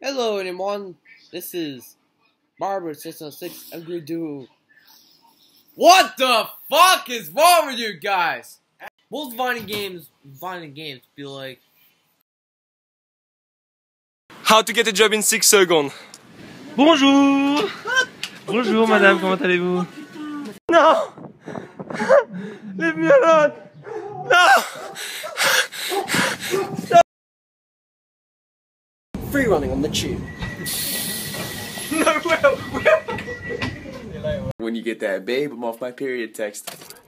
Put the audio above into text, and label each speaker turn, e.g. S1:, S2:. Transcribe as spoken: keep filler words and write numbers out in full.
S1: Hello everyone, this is Barber six oh six. I'm going to do... What the fuck is wrong with you guys? Most fighting games, fighting games be like...
S2: How to get a job in six seconds.
S3: Bonjour. Bonjour madame, comment allez-vous? Non. Leave me alone. No.
S1: Free running on the tube.
S2: No, well, well. When you get that babe, I'm off my period text.